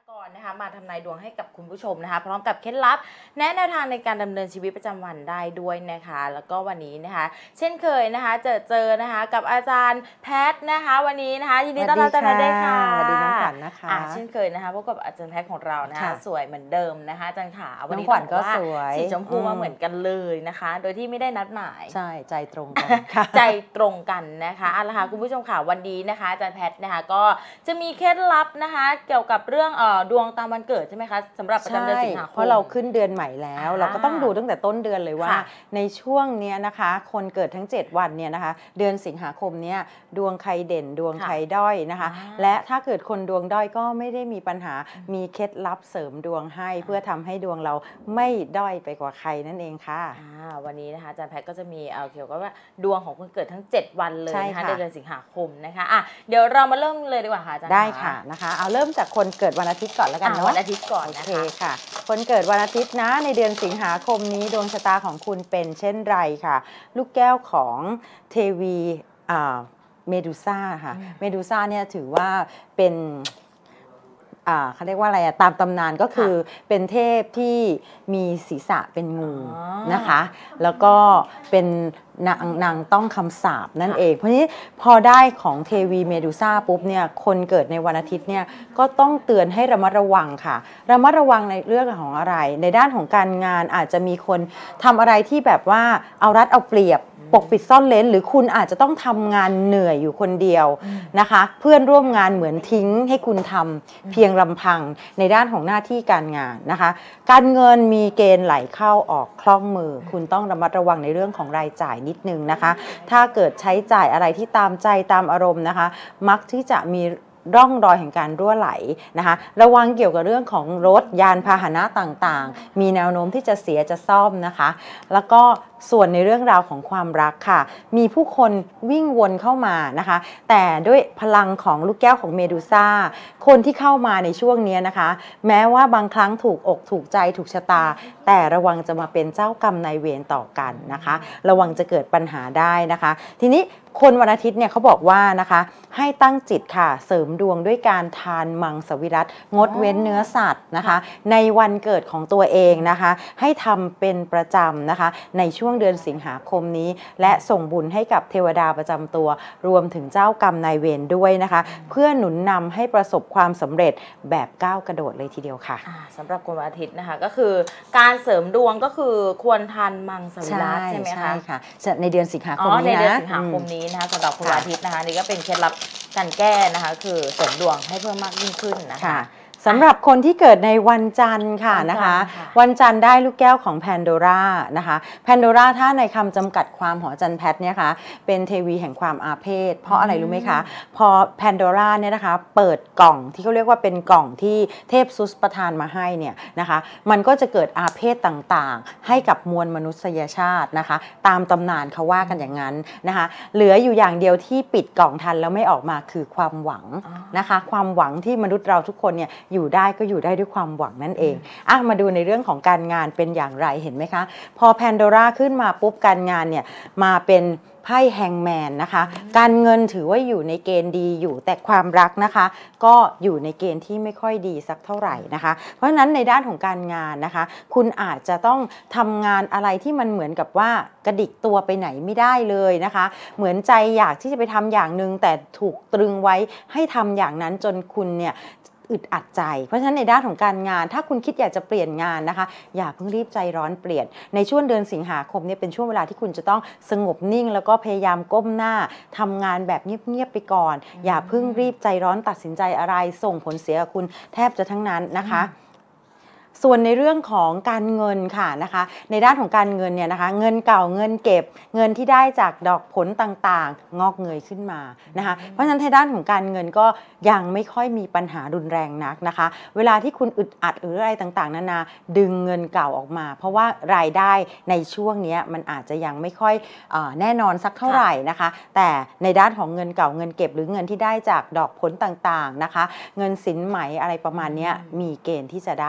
กรนะคะมาทำนายดวงให้กับคุณผู้ชมนะคะพร้อมกับเคล็ดลับแนะแนวทางในการดำเนินชีวิตประจำวันได้ด้วยนะคะแล้วก็วันนี้นะคะเช่นเคยนะคะเจอนะคะกับอาจารย์แพทย์นะคะวันนี้นะคะยินดีต้อนรับอาจารย์แพทย์ด้วยค่ะสวัสดีน้องขวัญนะคะเช่นเคยนะคะพบกับอาจารย์แพทย์ของเรานะคะสวยเหมือนเดิมนะคะอาจารย์ขาวันนี้น้องขวัญก็สวยสีชมพูมาเหมือนกันเลยนะคะโดยที่ไม่ได้นัดหมายใช่ใจตรงกันใจตรงกันนะคะเอาละค่ะคุณผู้ชมค่ะวันนี้นะคะอาจารย์แพทย์นะคะก็จะมีเคล็ดลับนะคะเกี่ยวกับเรื่องดวงตามวันเกิดใช่ไหมคะสำหรับประจำเดือนสิงหาคมเพราะเราขึ้นเดือนใหม่แล้วเราก็ต้องดูตั้งแต่ต้นเดือนเลยว่าในช่วงนี้นะคะคนเกิดทั้ง7วันเนี่ยนะคะเดือนสิงหาคมเนี่ยดวงใครเด่นดวงใครด้อยนะคะและถ้าเกิดคนดวงด้อยก็ไม่ได้มีปัญหามีเคล็ดลับเสริมดวงให้เพื่อทำให้ดวงเราไม่ด้อยไปกว่าใครนั่นเองค่ะวันนี้นะคะอาจารย์แพทย์ก็จะมีเกี่ยวกับว่าดวงของคนเกิดทั้ง7วันเลยนะคะในเดือนสิงหาคมนะคะเดี๋ยวเรามาเริ่มเลยดีกว่าค่ะอาจารย์ได้ค่ะนะคะเอาเริ่มจากคนเกิดวันอาทิตย์ก่อนแล้วกันเนาะวันอาทิตย์ก่อนนะคะโอเคค่ะคนเกิดวันอาทิตย์นะในเดือนสิงหาคมนี้ดวงชะตาของคุณเป็นเช่นไรค่ะลูกแก้วของเทวีเมดูซ่าค่ะเมดูซ่าเนี่ยถือว่าเป็นเขาเรียกว่าอะไรตามตำนานก็คือเป็นเทพที่มีศีรษะเป็นงูนะคะแล้วก็เป็นนางต้องคำสาปนั่นเองเพราะนี้พอได้ของเทวีเมดูซ่าปุ๊บเนี่ยคนเกิดในวันอาทิตย์เนี่ยก็ต้องเตือนให้ระมัดระวังค่ะระมัดระวังในเรื่องของอะไรในด้านของการงานอาจจะมีคนทำอะไรที่แบบว่าเอารัดเอาเปรียบปกปิดซ่อนเร้นหรือคุณอาจจะต้องทำงานเหนื่อยอยู่คนเดียวนะคะเพื่อนร่วมงานเหมือนทิ้งให้คุณทำเพียงลำพังในด้านของหน้าที่การงานนะคะการเงินมีเกณฑ์ไหลเข้าออกคล่องมือคุณต้องระมัดระวังในเรื่องของรายจ่ายนิดนึงนะคะถ้าเกิดใช้จ่ายอะไรที่ตามใจตามอารมณ์นะคะมักที่จะมีร่องรอยแห่งการรั่วไหลนะคะระวังเกี่ยวกับเรื่องของรถยานพาหนะต่างๆมีแนวโน้มที่จะเสียจะซ่อมนะคะแล้วก็ส่วนในเรื่องราวของความรักค่ะมีผู้คนวิ่งวนเข้ามานะคะแต่ด้วยพลังของลูกแก้วของเมดูซ่าคนที่เข้ามาในช่วงนี้นะคะแม้ว่าบางครั้งถูกอกถูกใจถูกชะตาแต่ระวังจะมาเป็นเจ้ากรรมนายเวรต่อกันนะคะระวังจะเกิดปัญหาได้นะคะทีนี้คนวันอาทิตย์เนี่ยเขาบอกว่านะคะให้ตั้งจิตค่ะเสริมดวงด้วยการทานมังสวิรัติงดเว้นเนื้อสัตว์นะคะในวันเกิดของตัวเองนะคะให้ทำเป็นประจำนะคะในช่วงเดือนสิงหาคมนี้และส่งบุญให้กับเทวดาประจำตัวรวมถึงเจ้ากรรมนายเวรด้วยนะคะเพื่อหนุนนำให้ประสบความสำเร็จแบบก้าวกระโดดเลยทีเดียวค่ะสำหรับคนวันอาทิตย์นะคะก็คือการเสริมดวงก็คือควรทานมังสวิรัติใช่ไหมคะใช่ค่ะในเดือนสิงหาคมนี้นะในเดือนสิงหาคมนี้นะคะสำหรับคนวันอาทิตย์นะคะนี่ก็เป็นเคล็ดลับการแก้นะคะคือเสริมดวงให้เพิ่มมากยิ่งขึ้นนะคะสำหรับคนที่เกิดในวันจันทร์ค่ะนะคะวันจันทร์ได้ลูกแก้วของแพนโดรานะคะแพนโดราถ้าในคำจำกัดความของอาจารย์แพทย์เนี่ยค่ะเป็นเทวีแห่งความอาเพศเพราะอะไรรู้ไหมคะพอแพนโดราเนี่ยนะคะเปิดกล่องที่เขาเรียกว่าเป็นกล่องที่เทพซุสประทานมาให้เนี่ยนะคะมันก็จะเกิดอาเพศต่างๆให้กับมวลมนุษยชาตินะคะตามตำนานเขาว่ากันอย่างนั้นนะคะเหลืออยู่อย่างเดียวที่ปิดกล่องทันแล้วไม่ออกมาคือความหวังนะคะความหวังที่มนุษย์เราทุกคนเนี่ยอยู่ได้ก็อยู่ได้ด้วยความหวังนั่นเองมาดูในเรื่องของการงานเป็นอย่างไรเห็นไหมคะพอแพนโดราขึ้นมาปุ๊บการงานเนี่ยมาเป็นไพ่แฮงแมนนะคะการเงินถือว่าอยู่ในเกณฑ์ดีอยู่แต่ความรักนะคะก็อยู่ในเกณฑ์ที่ไม่ค่อยดีสักเท่าไหร่นะคะเพราะฉะนั้นในด้านของการงานนะคะคุณอาจจะต้องทำงานอะไรที่มันเหมือนกับว่ากระดิกตัวไปไหนไม่ได้เลยนะคะเหมือนใจอยากที่จะไปทำอย่างหนึ่งแต่ถูกตรึงไว้ให้ทำอย่างนั้นจนคุณเนี่ยอึดอัดใจเพราะฉะนั้นในด้านของการงานถ้าคุณคิดอยากจะเปลี่ยนงานนะคะอย่าเพิ่งรีบใจร้อนเปลี่ยนในช่วงเดือนสิงหาคมเนี่ยเป็นช่วงเวลาที่คุณจะต้องสงบนิ่งแล้วก็พยายามก้มหน้าทำงานแบบเงียบๆไปก่อนอย่าเพิ่งรีบใจร้อนตัดสินใจอะไรส่งผลเสียกับคุณแทบจะทั้งนั้นนะคะส่วนในเรื่องของการเงินค่ะนะคะในด้านของการเงินเนี่ยนะคะเงินเก่าเงินเก็บเงินที่ได้จากดอกผลต่างๆงอกเงยขึ้นมานะคะเพราะฉะนั้นในด้านของการเงินก็ยังไม่ค่อยมีปัญหารุนแรงนักนะคะเวลาที่คุณอึดอัดหรืออะไรต่างๆนานาดึงเงินเก่าออกมาเพราะว่ารายได้ในช่วงนี้มันอาจจะยังไม่ค่อยแน่นอนสักเท่าไหร่นะคะแต่ในด้านของเงินเก่าเงินเก็บหรือเงินที่ได้จากดอกผลต่างๆนะคะเงินสินไหมอะไรประมาณนี้มีเกณฑ์ที่จะได้นะคะ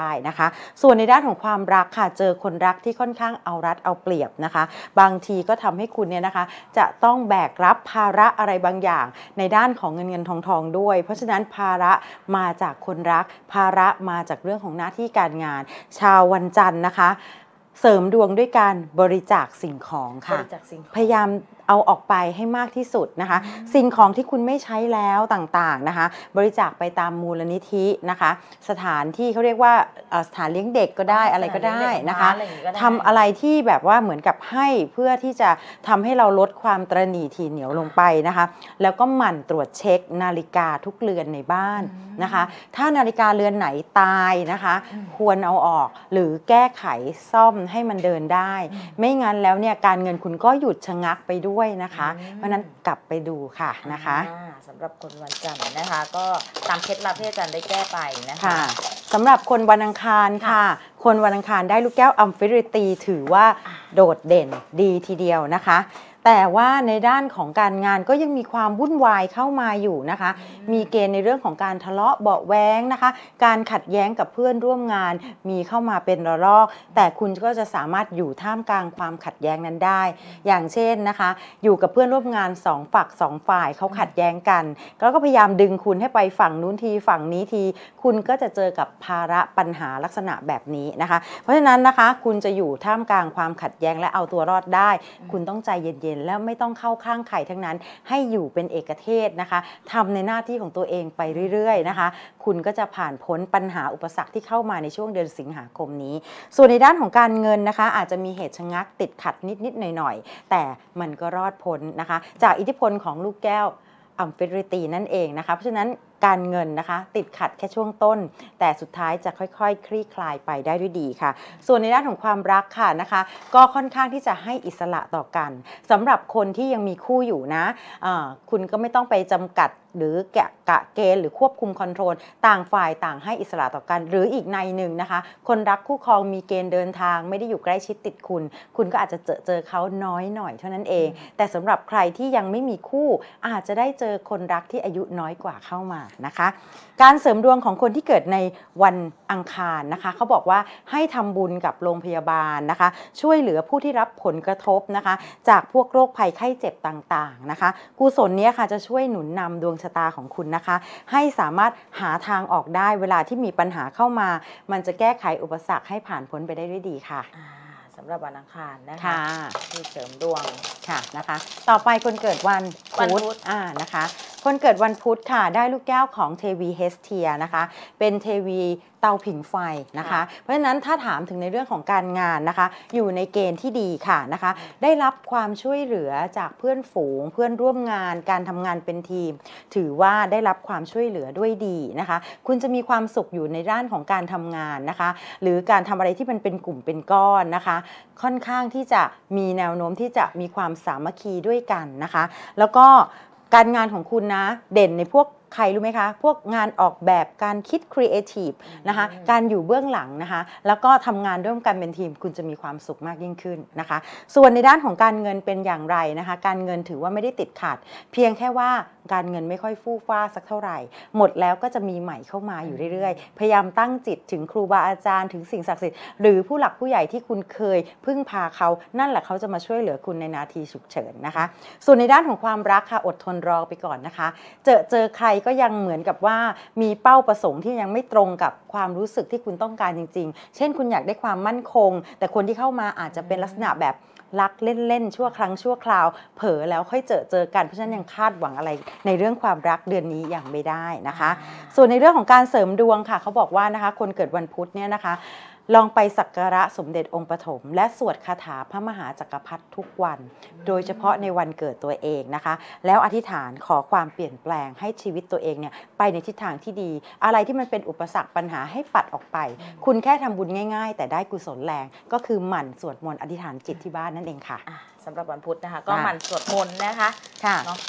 ส่วนในด้านของความรักค่ะเจอคนรักที่ค่อนข้างเอารัดเอาเปรียบนะคะบางทีก็ทำให้คุณเนี่ยนะคะจะต้องแบกรับภาระอะไรบางอย่างในด้านของเงินทองด้วยเพราะฉะนั้นภาระมาจากคนรักภาระมาจากเรื่องของหน้าที่การงานชาววันจันทร์นะคะเสริมดวงด้วยการบริจาคสิ่งของค่ะพยายามเอาออกไปให้มากที่สุดนะคะสิ่งของที่คุณไม่ใช้แล้วต่างๆนะคะบริจาคไปตามมูลนิธินะคะสถานที่เขาเรียกว่าสถานเลี้ยงเด็กก็ได้อะไรก็ได้นะคะทำอะไรที่แบบว่าเหมือนกับให้เพื่อที่จะทำให้เราลดความตระหนี่ถี่เหนียวลงไปนะคะแล้วก็หมั่นตรวจเช็คนาฬิกาทุกเรือนในบ้านนะคะถ้านาฬิกาเรือนไหนตายนะคะควรเอาออกหรือแก้ไขซ่อมให้มันเดินได้ไม่งั้นแล้วเนี่ยการเงินคุณก็หยุดชะงักไปด้วยนะคะเพราะนั้นกลับไปดูค่ะนะคะสำหรับคนวันจันทร์นะคะก็ตามเคล็ดลับที่อาจารย์ได้แก้ไปนะคะสำหรับคนวันอังคารค่ะคนวันอังคารได้ลูกแก้วอัมฟิริตีถือว่าโดดเด่นดีทีเดียวนะคะแต่ว่าในด้านของการงานก็ยังมีความวุ่นวายเข้ามาอยู่นะคะมีเกณฑ์ในเรื่องของการทะเลาะเบาะแว้งนะคะการขัดแย้งกับเพื่อนร่วมงานมีเข้ามาเป็นระลอกแต่คุณก็จะสามารถอยู่ท่ามกลางความขัดแย้งนั้นได้อย่างเช่นนะคะอยู่กับเพื่อนร่วมงาน2 ฝัก 2 ฝ่ายเขาขัดแย้งกันแล้วก็พยายามดึงคุณให้ไปฝั่งนู้นทีฝั่งนี้ทีคุณก็จะเจอกับภาระปัญหาลักษณะแบบนี้นะคะเพราะฉะนั้นนะคะคุณจะอยู่ท่ามกลางความขัดแย้งและเอาตัวรอดได้คุณต้องใจเย็นแล้วไม่ต้องเข้าข้างใครทั้งนั้นให้อยู่เป็นเอกเทศนะคะทำในหน้าที่ของตัวเองไปเรื่อยๆนะคะคุณก็จะผ่านพ้นปัญหาอุปสรรคที่เข้ามาในช่วงเดือนสิงหาคมนี้ส่วนในด้านของการเงินนะคะอาจจะมีเหตุชะงักติดขัดนิดๆหน่อยๆแต่มันก็รอดพ้นนะคะจากอิทธิพลของลูกแก้วอัมฟิริตีนั่นเองนะคะเพราะฉะนั้นการเงินนะคะติดขัดแค่ช่วงต้นแต่สุดท้ายจะค่อยๆคลี่คลายไปได้ด้วยดีค่ะส่วนในด้านของความรักค่ะนะคะก็ค่อนข้างที่จะให้อิสระต่อกันสำหรับคนที่ยังมีคู่อยู่นะคุณก็ไม่ต้องไปจำกัดหรือกะเกณฑ์หรือควบคุมคอนโทรลต่างฝ่ายต่างให้อิสระต่อกันหรืออีกในหนึ่งนะคะคนรักคู่ครองมีเกณฑ์เดินทางไม่ได้อยู่ใกล้ชิดติดคุณก็อาจจะเจอเขาน้อยหน่อยเท่านั้นเองแต่สำหรับใครที่ยังไม่มีคู่อาจจะได้เจอคนรักที่อายุน้อยกว่าเข้ามานะคะการเสริมดวงของคนที่เกิดในวันอังคารนะคะเขาบอกว่าให้ทำบุญกับโรงพยาบาลนะคะช่วยเหลือผู้ที่รับผลกระทบนะคะจากพวกโรคภัยไข้เจ็บต่างๆนะคะกุศลนี้ค่ะจะช่วยหนุนนำดวงชะตาของคุณนะคะให้สามารถหาทางออกได้เวลาที่มีปัญหาเข้ามามันจะแก้ไขอุปสรรคให้ผ่านพ้นไปได้ด้วยดีค่ะสำหรับวันอังคารนะคะที่เสริมดวงค่ะนะคะต่อไปคนเกิดวันพุธนะคะคนเกิดวันพุธค่ะได้ลูกแก้วของเทวีเฮสเทียนะคะเป็นเทวีเตาผิงไฟนะคะเพราะฉะนั้นถ้าถามถึงในเรื่องของการงานนะคะอยู่ในเกณฑ์ที่ดีค่ะนะคะได้รับความช่วยเหลือจากเพื่อนฝูงเพื่อนร่วมงานการทำงานเป็นทีมถือว่าได้รับความช่วยเหลือด้วยดีนะคะคุณจะมีความสุขอยู่ในด้านของการทำงานนะคะหรือการทำอะไรที่มันเป็นกลุ่มเป็นก้อนนะคะค่อนข้างที่จะมีแนวโน้มที่จะมีความสามัคคีด้วยกันนะคะแล้วก็การงานของคุณนะเด่นในพวกใครรู้ไหมคะพวกงานออกแบบการคิดครีเอทีฟนะคะการอยู่เบื้องหลังนะคะแล้วก็ทำงานร่วมกันเป็นทีมคุณจะมีความสุขมากยิ่งขึ้นนะคะส่วนในด้านของการเงินเป็นอย่างไรนะคะการเงินถือว่าไม่ได้ติดขัดเพียงแค่ว่าการเงินไม่ค่อยฟู่ฟ้าสักเท่าไหร่หมดแล้วก็จะมีใหม่เข้ามาอยู่เรื่อยๆพยายามตั้งจิตถึงครูบาอาจารย์ถึงสิ่งศักดิ์สิทธิ์หรือผู้หลักผู้ใหญ่ที่คุณเคยพึ่งพาเขานั่นแหละเขาจะมาช่วยเหลือคุณในนาทีฉุกเฉินนะคะส่วนในด้านของความรักค่ะอดทนรอไปก่อนนะคะเจอใครก็ยังเหมือนกับว่ามีเป้าประสงค์ที่ยังไม่ตรงกับความรู้สึกที่คุณต้องการจริงๆเช่นคุณอยากได้ความมั่นคงแต่คนที่เข้ามาอาจจะเป็นลักษณะแบบรักเล่นๆชั่วครั้งชั่วคราวเผลอแล้วค่อยเจอกันเพราะฉะนั้นยังคาดหวังอะไรในเรื่องความรักเดือนนี้อย่างไม่ได้นะคะส่วนในเรื่องของการเสริมดวงค่ะเขาบอกว่านะคะคนเกิดวันพุธเนี่ยนะคะลองไปสักการะสมเด็จองค์ปฐมและสวดคาถาพระมหาจักรพรรดิทุกวันโดยเฉพาะในวันเกิดตัวเองนะคะแล้วอธิษฐานขอความเปลี่ยนแปลงให้ชีวิตตัวเองเนี่ยไปในทิศทางที่ดีอะไรที่มันเป็นอุปสรรคปัญหาให้ปัดออกไปคุณแค่ทำบุญง่ายๆแต่ได้กุศลแรงก็คือหมั่นสวดมนต์อธิษฐานจิตที่บ้านนั่นเองค่ะสำหรับวันพุธนะคะก็หมั่นสวดมนต์นะคะค่ะเนาะ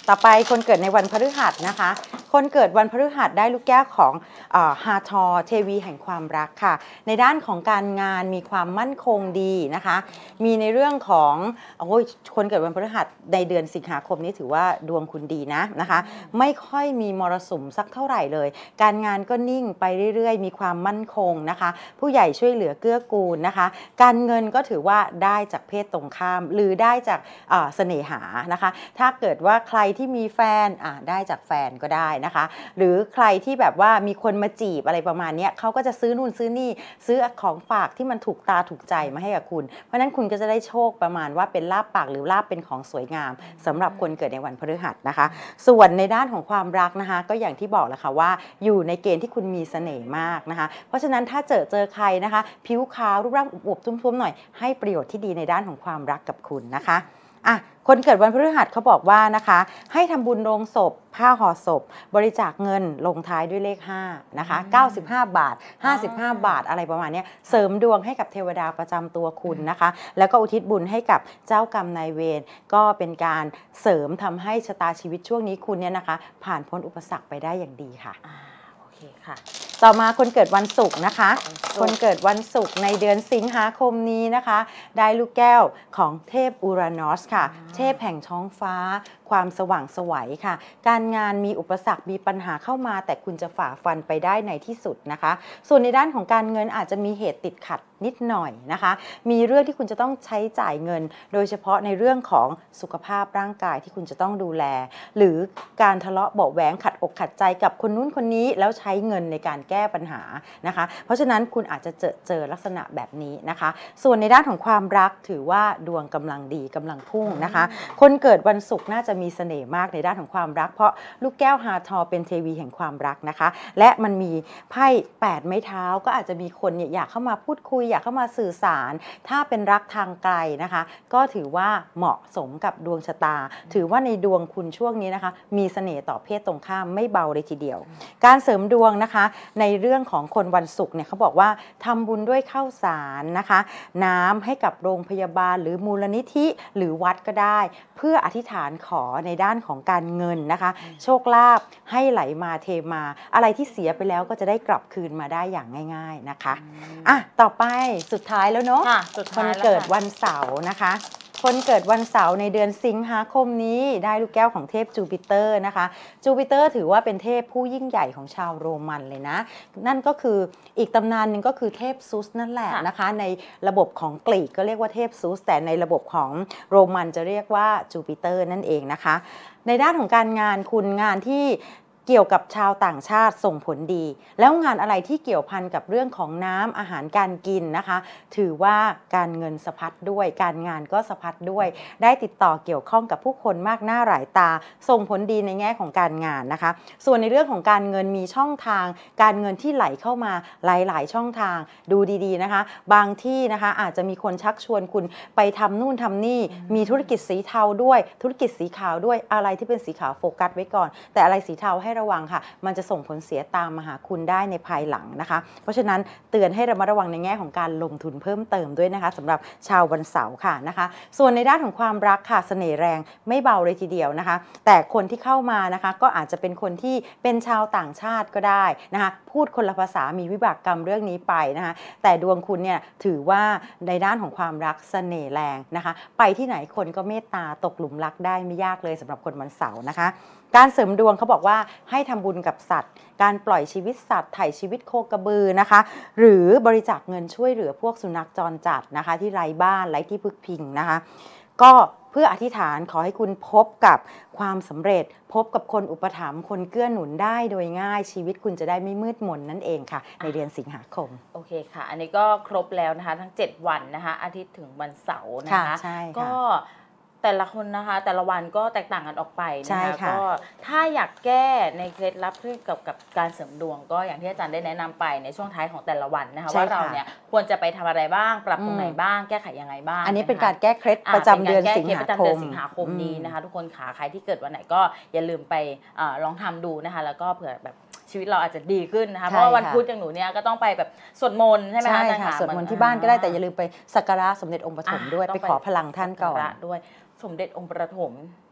ต่อไปคนเกิดในวันพฤหัสนะคะ คนเกิดวันพฤหัสได้ลูกแก้วของฮาทอเทวีแห่งความรักค่ะในด้านของการงานมีความมั่นคงดีนะคะมีในเรื่องของคนเกิดวันพฤหัสในเดือนสิงหาคมนี้ถือว่าดวงคุณดีนะคะไม่ค่อยมีมรสุมสักเท่าไหร่เลยการงานก็นิ่งไปเรื่อยๆมีความมั่นคงนะคะผู้ใหญ่ช่วยเหลือเกื้อกูลนะคะการเงินก็ถือว่าได้จากเพศตรงข้ามหรือได้จากเสน่หานะคะถ้าเกิดว่าใครที่มีแฟนได้จากแฟนก็ได้นะคะหรือใครที่แบบว่ามีคนมาจีบอะไรประมาณนี้เขาก็จะซื้อนู่นซื้อนี่ซื้อของฝากที่มันถูกตาถูกใจมาให้กับคุณเพราะฉะนั้นคุณก็จะได้โชคประมาณว่าเป็นลาภปากหรือลาภเป็นของสวยงามสำหรับคนเกิดในวันพฤหัสนะคะส่วนในด้านของความรักนะคะก็อย่างที่บอกแหละค่ะว่าอยู่ในเกณฑ์ที่คุณมีเสน่ห์มากนะคะเพราะฉะนั้นถ้าเจอใครนะคะผิวขาวรูปร่างอวบๆทุ่มๆหน่อยให้ประโยชน์ที่ดีในด้านของความรักกับคุณนะคะคนเกิดวันพฤหัสเขาบอกว่านะคะให้ทำบุญโรงศพผ้าห่อศพบริจาคเงินลงท้ายด้วยเลข5นะคะ95 บาท55 บาทอะไรประมาณนี้เสริมดวงให้กับเทวดาประจำตัวคุณนะคะแล้วก็อุทิศบุญให้กับเจ้ากรรมนายเวรก็เป็นการเสริมทำให้ชะตาชีวิตช่วงนี้คุณเนี่ยนะคะผ่านพ้นอุปสรรคไปได้อย่างดีค่ะโอเคค่ะต่อมาคนเกิดวันศุกร์นะคะคนเกิดวันศุกร์ในเดือนสิงหาคมนี้นะคะได้ลูกแก้วของเทพอูรานอสค่ะเทพแห่งท้องฟ้าความสว่างไสวค่ะการงานมีอุปสรรคมีปัญหาเข้ามาแต่คุณจะฝ่าฟันไปได้ในที่สุดนะคะส่วนในด้านของการเงินอาจจะมีเหตุติดขัดนิดหน่อยนะคะมีเรื่องที่คุณจะต้องใช้จ่ายเงินโดยเฉพาะในเรื่องของสุขภาพร่างกายที่คุณจะต้องดูแลหรือการทะเลาะเบาะแหวงขัดอกขัดใจกับคนนู้นคนนี้แล้วใช้เงินในการแก้ปัญหานะคะเพราะฉะนั้นคุณอาจจะเจอลักษณะแบบนี้นะคะส่วนในด้านของความรักถือว่าดวงกำลังดีกำลังพุ่งนะคะคนเกิดวันศุกร์น่าจะมีเสน่ห์มากในด้านของความรักเพราะลูกแก้วฮาทอเป็นเทวีแห่งความรักนะคะและมันมีไพ่8ไม้เท้าก็อาจจะมีคนอยากเข้ามาพูดคุยอยากเข้ามาสื่อสารถ้าเป็นรักทางไกลนะคะก็ถือว่าเหมาะสมกับดวงชะตาถือว่าในดวงคุณช่วงนี้นะคะมีเสน่ห์ต่อเพศตรงข้ามไม่เบาเลยทีเดียวการเสริมดวงนะคะในเรื่องของคนวันศุกร์เนี่ยเขาบอกว่าทำบุญด้วยข้าวสารนะคะน้ำให้กับโรงพยาบาลหรือมูลนิธิหรือวัดก็ได้เพื่ออธิษฐานขอในด้านของการเงินนะคะโชคลาภให้ไหลมาเทมาอะไรที่เสียไปแล้วก็จะได้กลับคืนมาได้อย่างง่ายๆนะคะต่อไปสุดท้ายแล้วเนาะคนเกิดวันเสาร์นะคะคนเกิดวันเสาร์ในเดือนสิงหาคมนี้ได้ลูกแก้วของเทพจูปิเตอร์นะคะจูปิเตอร์ถือว่าเป็นเทพผู้ยิ่งใหญ่ของชาวโรมันเลยนะนั่นก็คืออีกตำนานหนึ่งก็คือเทพซุสนั่นแหละนะคะในระบบของกรีกก็เรียกว่าเทพซุสแต่ในระบบของโรมันจะเรียกว่าจูปิเตอร์นั่นเองนะคะในด้านของการงานคุณงานที่เกี่ยวกับชาวต่างชาติส่งผลดีแล้วงานอะไรที่เกี่ยวพันกับเรื่องของน้ำอาหารการกินนะคะถือว่าการเงินสะพัดด้วยการงานก็สะพัดด้วยได้ติดต่อเกี่ยวข้องกับผู้คนมากหน้าหลายตาส่งผลดีในแง่ของการงานนะคะส่วนในเรื่องของการเงินมีช่องทางการเงินที่ไหลเข้ามาหลายๆช่องทางดูดีๆนะคะบางที่นะคะอาจจะมีคนชักชวนคุณไปทำนู่นทำนี่มีธุรกิจสีเทาด้วยธุรกิจสีขาวด้วยอะไรที่เป็นสีขาวโฟกัสไว้ก่อนแต่อะไรสีเทาให้ระวังค่ะมันจะส่งผลเสียตามมาหาคุณได้ในภายหลังนะคะเพราะฉะนั้นเตือนให้ระมัดระวังในแง่ของการลงทุนเพิ่มเติมด้วยนะคะสำหรับชาววันเสาร์ค่ะนะคะส่วนในด้านของความรักค่ะเสน่ห์แรงไม่เบาเลยทีเดียวนะคะแต่คนที่เข้ามานะคะก็อาจจะเป็นคนที่เป็นชาวต่างชาติก็ได้นะคะพูดคนละภาษามีวิบากกรรมเรื่องนี้ไปนะคะแต่ดวงคุณเนี่ยถือว่าในด้านของความรักเสน่ห์แรงนะคะไปที่ไหนคนก็เมตตาตกหลุมรักได้ไม่ยากเลยสำหรับคนวันเสาร์นะคะการเสริมดวงเขาบอกว่าให้ทำบุญกับสัตว์การปล่อยชีวิตสัตว์ไถ่ชีวิตโคกระบือนะคะหรือบริจาคเงินช่วยเหลือพวกสุนัขจรจัดนะคะที่ไร้บ้านไร้ที่พึ่งพิงนะคะก็เพื่ออธิษฐานขอให้คุณพบกับความสำเร็จพบกับคนอุปถัมภ์คนเกื้อหนุนได้โดยง่ายชีวิตคุณจะได้ไม่มืดมนนั่นเองค่ะในเดือนสิงหาคมโอเคค่ะอันนี้ก็ครบแล้วนะคะทั้ง7วันนะคะอาทิตย์ถึงวันเสาร์นะคะใช่ก็แต่ละคนนะคะแต่ละวันก็แตกต่างกันออกไปนะคะก็ถ้าอยากแก้ในเคล็ดลับที่เกี่ยวกับการเสริมดวงก็อย่างที่อาจารย์ได้แนะนำไปในช่วงท้ายของแต่ละวันนะคะว่าเราเนี่ยควรจะไปทำอะไรบ้างปรับตรงไหนบ้างแก้ไขยังไงบ้างอันนี้เป็นการแก้เคล็ดประจำเดือนสิงหาคมนี้นะคะทุกคนขาใครที่เกิดวันไหนก็อย่าลืมไปลองทำดูนะคะแล้วก็เผื่อแบบชีวิตเราอาจจะดีขึ้นนะคะเพราะว่าวันพุธอย่างหนูเนี่ยก็ต้องไปแบบสวดมนต์ใช่ไหมคะใช่ค่ะสวดมนต์ที่บ้านก็ได้แต่อย่าลืมไปสักการะสมเด็จองค์ปฐมด้วยไปขอพลังท่านก่อนด้วยสมเด็จองค์ปฐม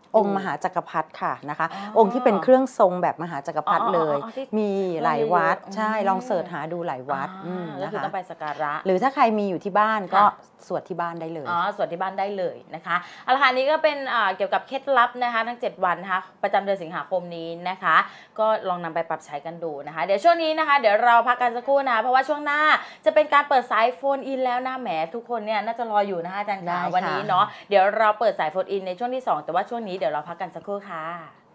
องค์มหาจักรพรรดิค่ะนะคะ องค์ที่เป็นเครื่องทรงแบบมหาจักรพรรดิเลย มีหลายวัดใช่ลองเสิร์ชหาดูหลายวัดก็นะคือคะต้องไปสักการะหรือถ้าใครมีอยู่ที่บ้านก็สวดที่บ้านได้เลยสวดที่บ้านได้เลยนะคะเอาละค่ะนี้ก็เป็นเกี่ยวกับเคล็ดลับนะคะทั้ง 7 วันนะคะประจำเดือนสิงหาคมนี้นะคะ ก็ลองนำไปปรับใช้กันดูนะคะ เดี๋ยวช่วงนี้นะคะเดี๋ยวเราพักกันสักครู่นะคะเพราะว่าช่วงหน้าจะเป็นการเปิดสายโฟนอินแล้วนะแหมทุกคนเนี่ยน่าจะรออยู่นะคะอาจารย์ได้ขาค่ะวันนี้เนาะเดี๋ยวเราเปิดสายโฟนอินในช่วงที่ 2 แต่ว่าช่วงนี้เดี๋ยวเราพักกันสักครู่ค่ะ